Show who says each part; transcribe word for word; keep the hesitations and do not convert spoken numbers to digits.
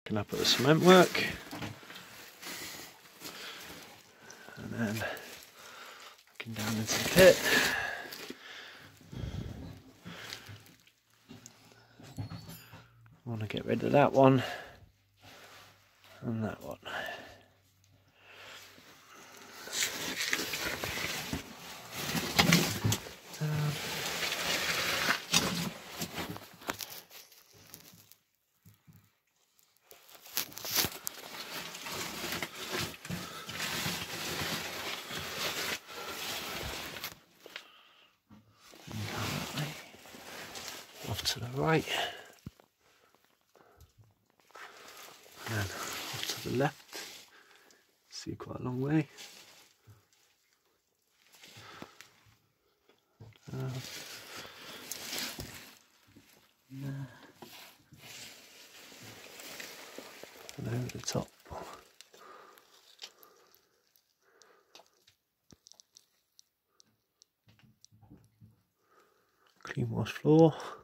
Speaker 1: Looking up at the cement work, and then looking down into the pit. I want to get rid of that one and that one. Down. Off to the right. And then off to the left, see quite a long way. Uh, and over the top. Clean wash floor.